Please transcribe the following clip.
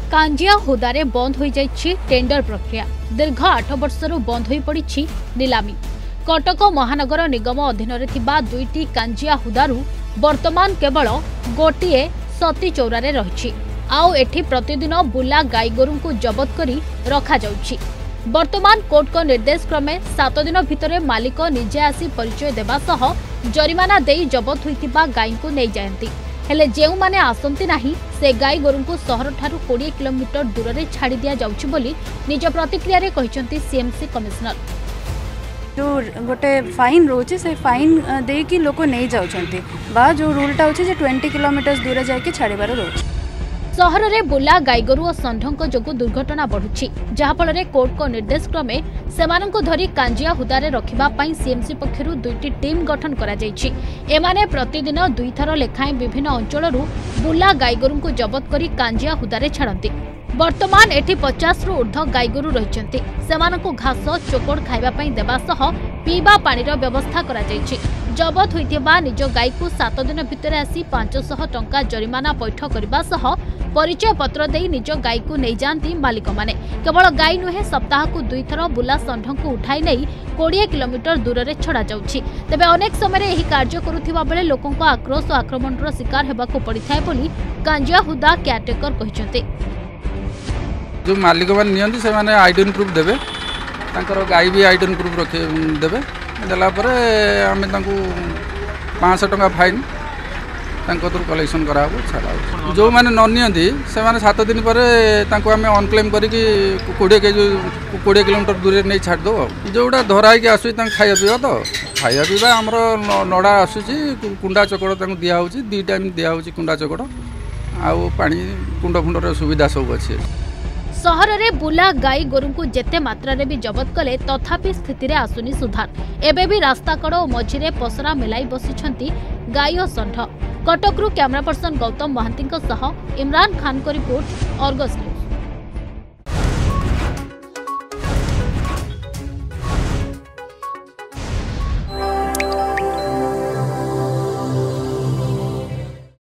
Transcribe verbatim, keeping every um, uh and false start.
कांजिया हुदारे बंद हो जाइछि टेंडर प्रक्रिया। दीर्घ आठ वर्षरू बंद हो पड़ी नीलामी। कटक महानगर निगम अधीन थिबा दुईटी कांजिया हुदारू वर्तमान केवल गोटे सती चौरारे रही। आउ एठी प्रतिदिन बुला गाई गोरु को जबत करी रखा जाउछि। वर्तमान कोर्ट को निर्देश क्रमे सात दिन भितर मालिक निजे आसी परिचय देबा सह जरिमाना देई जबत होइतिबा गाई को नै जायंती। हेले जेउ माने आसंती नाही से गाई गोरु को सहर ठारू बीस किलोमीटर दूर रे छाड़ी दिया जाउछि बोली निज प्रतिक्रिया रे कहिसंती सीएमसी कमिश्नर। जो गोटे फाइन रोचे से फाइन दे कि लोक नहीं जाउछंती बा जो रूलटा होछि जे बीस किलोमीटर दूर जाके छाड़ीबार रोच। सहर में बुला गाईगोरु और षंढ जोगु दुर्घटना बढ़ुछि, जहाँफल कोर्ट को निर्देश क्रमे सेमानंकु धरी कांजिया हुदारे रखिबा पई सीएमसी पक्षरु दुईटी टीम गठन करा जायछि। एमाने प्रतिदिन दुई थर लेखाएं विभिन्न अंचलरू बुला गाईगोरु को जबत करी कांजिया हुदारे छाड़ती। वर्तमान एठी पचास रु ऊर्ध्व गाईगोरु रहिचंती। सेमानंकु घास चोकड़ खाइबा पई देबा सह पीबा पानीर व्यवस्था करा जायछि। जबत होइथिबा निज गाई को सात दिन भितर आसी पांच सौ टंका जरिमाना पैठ करबा सह परिचय पत्र देई निज गाई को नहीं जाती मालिक माने। केवल गाई नुहे सप्ताह को दुई थर बुला षंढ को उठाई नहीं बीस किलोमीटर दूर रे छड़ा जाउछि। तेबे अनेक समय एही कार्य करुथिबा बेले लोकंक आक्रोश और आक्रमणर शिकार हेबाको पड़िथाय बोली कांजिया हुदा केयरटेकर कहिसंते। जो मालिक मान नियंती से माने आइडेंटिटी प्रूफ देबे, तांकर गाई भी आइडेंटिटी प्रूफ रखे देबे। देला परे आमे तांको पाँच सौ टंका फाइन तांको तो कलेक्शन करा हो छाड़ा। जो माने न नियंती से माने सात दिन पर तांको आमे अनक्लेम करी कि बीस के जो बीस किलोमीटर दूर नहीं छाड़ दो। जोटा धरा के आसु तांको खाया पीवा तो खाया पीवा हमर नडा आसुची कुंडा चकड़ तांको दिया होची, दी टाइम दिया होची कुंडा चकड़ आउ पानी कुंड फुंडर सुविधा सब अच्छे। सहर में बुला गाई गोरु को जेते मात्रा रे भी जबत कले तथापि स्थिति रे आसुनी सुधार। एबे भी रास्ता कड़ और मझिरे पसरा मिलाई बसिछंती गाई और षंढ। कटकरू कैमरा पर्सन गौतम महांती सह इमरान खान को रिपोर्ट, अर्गस न्यूज।